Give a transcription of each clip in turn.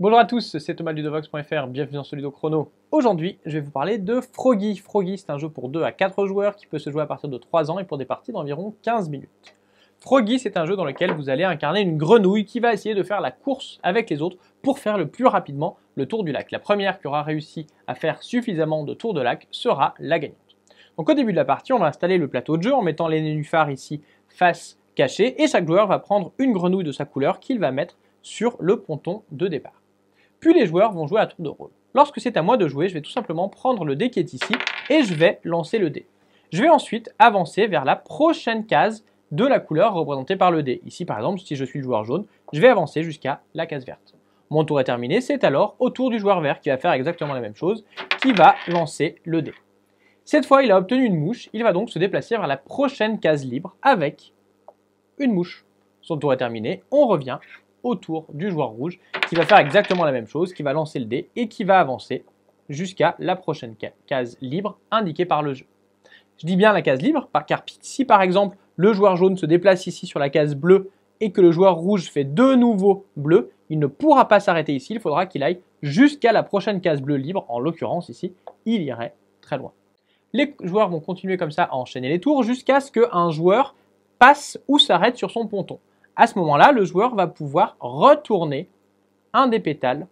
Bonjour à tous, c'est Thomas de Ludovox.fr, bienvenue dans ce Ludo Chrono. Aujourd'hui, je vais vous parler de Froggy. Froggy, c'est un jeu pour 2 à 4 joueurs qui peut se jouer à partir de 3 ans et pour des parties d'environ 15 minutes. Froggy, c'est un jeu dans lequel vous allez incarner une grenouille qui va essayer de faire la course avec les autres pour faire le plus rapidement le tour du lac. La première qui aura réussi à faire suffisamment de tours de lac sera la gagnante. Donc au début de la partie, on va installer le plateau de jeu en mettant les nénuphars ici face cachée et chaque joueur va prendre une grenouille de sa couleur qu'il va mettre sur le ponton de départ. Puis les joueurs vont jouer à tour de rôle. Lorsque c'est à moi de jouer, je vais tout simplement prendre le dé qui est ici et je vais lancer le dé. Je vais ensuite avancer vers la prochaine case de la couleur représentée par le dé. Ici par exemple, si je suis le joueur jaune, je vais avancer jusqu'à la case verte. Mon tour est terminé, c'est alors au tour du joueur vert qui va faire exactement la même chose, qui va lancer le dé. Cette fois, il a obtenu une mouche, il va donc se déplacer vers la prochaine case libre avec une mouche. Son tour est terminé, on revient au tour du joueur rouge qui va faire exactement la même chose, qui va lancer le dé et qui va avancer jusqu'à la prochaine case libre indiquée par le jeu. Je dis bien la case libre car si par exemple le joueur jaune se déplace ici sur la case bleue et que le joueur rouge fait de nouveau bleu, il ne pourra pas s'arrêter ici, il faudra qu'il aille jusqu'à la prochaine case bleue libre, en l'occurrence ici, il irait très loin. Les joueurs vont continuer comme ça à enchaîner les tours jusqu'à ce qu'un joueur passe ou s'arrête sur son ponton. À ce moment-là, le joueur va pouvoir retourner un des pétales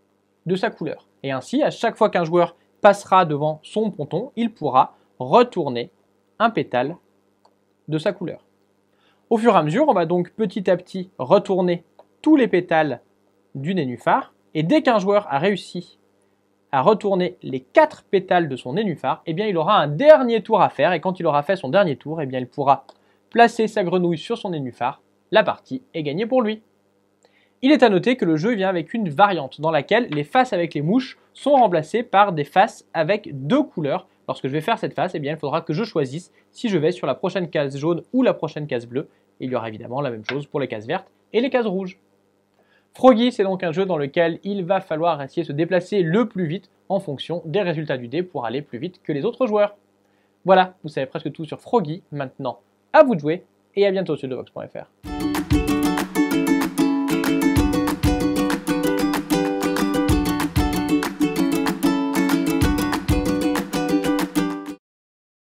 de sa couleur. Et ainsi, à chaque fois qu'un joueur passera devant son ponton, il pourra retourner un pétale de sa couleur. Au fur et à mesure, on va donc petit à petit retourner tous les pétales du nénuphar. Et dès qu'un joueur a réussi à retourner les 4 pétales de son nénuphar, eh bien, il aura un dernier tour à faire. Et quand il aura fait son dernier tour, eh bien, il pourra placer sa grenouille sur son nénuphar. La partie est gagnée pour lui. Il est à noter que le jeu vient avec une variante dans laquelle les faces avec les mouches sont remplacées par des faces avec 2 couleurs. Lorsque je vais faire cette face, eh bien, il faudra que je choisisse si je vais sur la prochaine case jaune ou la prochaine case bleue. Et il y aura évidemment la même chose pour les cases vertes et les cases rouges. Froggy, c'est donc un jeu dans lequel il va falloir essayer de se déplacer le plus vite en fonction des résultats du dé pour aller plus vite que les autres joueurs. Voilà, vous savez presque tout sur Froggy. Maintenant, à vous de jouer et à bientôt sur Ludovox.fr.